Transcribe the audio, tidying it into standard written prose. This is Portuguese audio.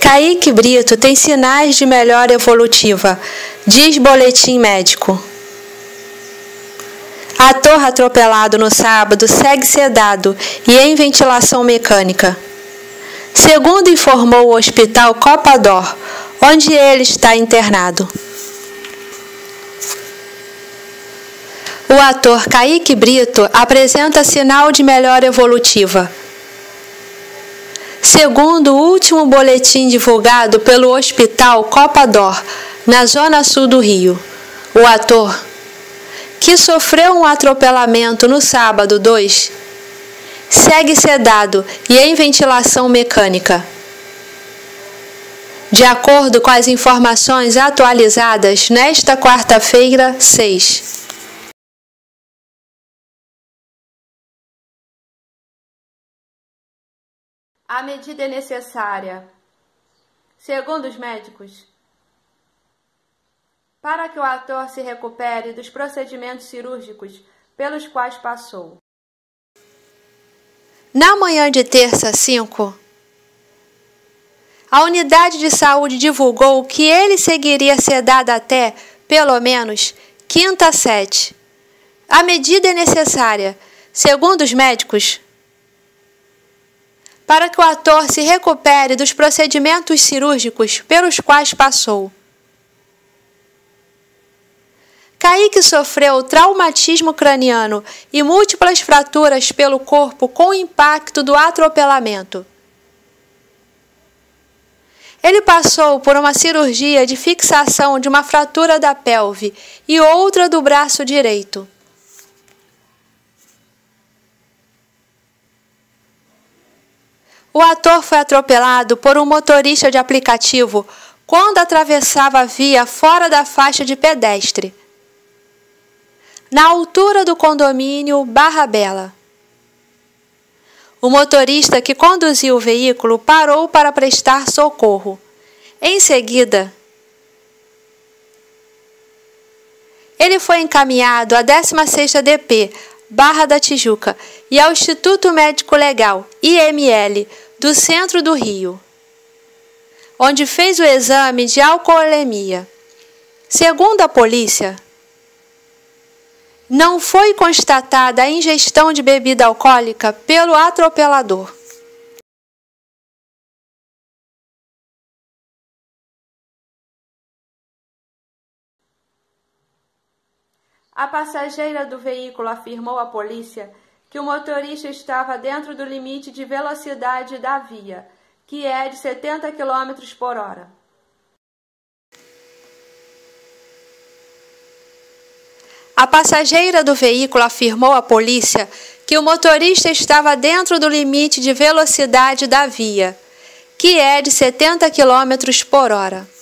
Kaique Brito tem sinais de melhora evolutiva, diz boletim médico. Ator atropelado no sábado segue sedado e em ventilação mecânica. Segundo informou o Hospital Copa d'Or, onde ele está internado. O ator Kaique Brito apresenta sinal de melhora evolutiva. Segundo o último boletim divulgado pelo Hospital Copa d'Or, na zona sul do Rio, o ator, que sofreu um atropelamento no sábado 2, segue sedado e em ventilação mecânica. De acordo com as informações atualizadas nesta quarta-feira, 6. A medida é necessária, segundo os médicos, para que o ator se recupere dos procedimentos cirúrgicos pelos quais passou. Na manhã de terça, 5, a unidade de saúde divulgou que ele seguiria sedado até, pelo menos, quinta, 7. A medida é necessária, segundo os médicos, para que o ator se recupere dos procedimentos cirúrgicos pelos quais passou. Kaique sofreu traumatismo craniano e múltiplas fraturas pelo corpo com o impacto do atropelamento. Ele passou por uma cirurgia de fixação de uma fratura da pelve e outra do braço direito. O ator foi atropelado por um motorista de aplicativo quando atravessava a via fora da faixa de pedestre, na altura do condomínio Barra Bela. O motorista que conduziu o veículo parou para prestar socorro. Em seguida, ele foi encaminhado à 16ª DP, Barra da Tijuca, e ao Instituto Médico Legal, IML, do centro do Rio, onde fez o exame de alcoolemia. Segundo a polícia, não foi constatada a ingestão de bebida alcoólica pelo atropelador. A passageira do veículo afirmou à polícia que o motorista estava dentro do limite de velocidade da via, que é de 70 km por hora. A passageira do veículo afirmou à polícia que o motorista estava dentro do limite de velocidade da via, que é de 70 km por hora.